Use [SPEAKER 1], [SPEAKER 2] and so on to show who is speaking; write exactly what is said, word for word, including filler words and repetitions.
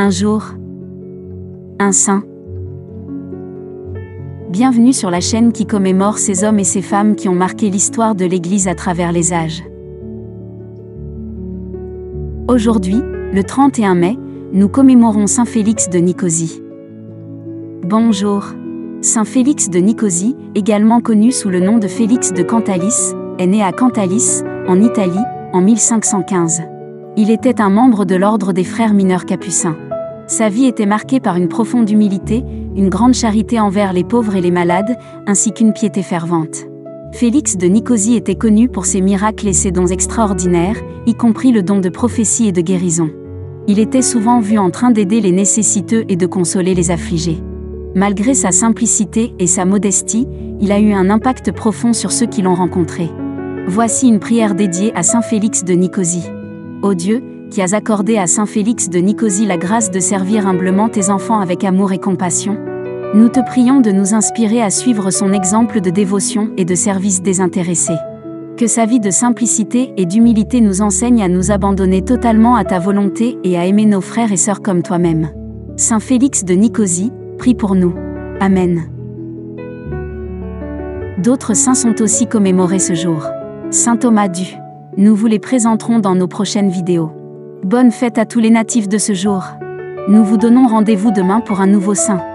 [SPEAKER 1] Un jour, un saint. Bienvenue sur la chaîne qui commémore ces hommes et ces femmes qui ont marqué l'histoire de l'Église à travers les âges. Aujourd'hui, le trente et un mai, nous commémorons Saint Félix de Nicosie. Bonjour. Saint Félix de Nicosie, également connu sous le nom de Félix de Cantalis, est né à Cantalis, en Italie, en mille cinq cent quinze. Il était un membre de l'ordre des frères mineurs capucins. Sa vie était marquée par une profonde humilité, une grande charité envers les pauvres et les malades, ainsi qu'une piété fervente. Félix de Nicosie était connu pour ses miracles et ses dons extraordinaires, y compris le don de prophétie et de guérison. Il était souvent vu en train d'aider les nécessiteux et de consoler les affligés. Malgré sa simplicité et sa modestie, il a eu un impact profond sur ceux qui l'ont rencontré. Voici une prière dédiée à Saint Félix de Nicosie. Ô Dieu, qui as accordé à Saint Félix de Nicosie la grâce de servir humblement tes enfants avec amour et compassion, nous te prions de nous inspirer à suivre son exemple de dévotion et de service désintéressé. Que sa vie de simplicité et d'humilité nous enseigne à nous abandonner totalement à ta volonté et à aimer nos frères et sœurs comme toi-même. Saint Félix de Nicosie, prie pour nous. Amen. D'autres saints sont aussi commémorés ce jour. Saint Thomas du. Nous vous les présenterons dans nos prochaines vidéos. Bonne fête à tous les natifs de ce jour. Nous vous donnons rendez-vous demain pour un nouveau saint.